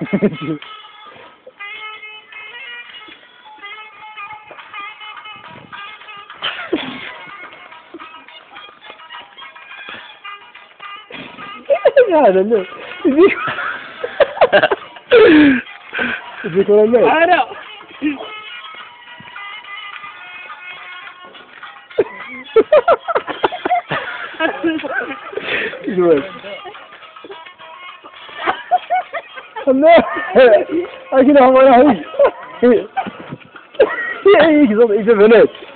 هذا لا يجيك ولا لا؟ أنا جوال الله أكيد هم راح يجي يجي بنات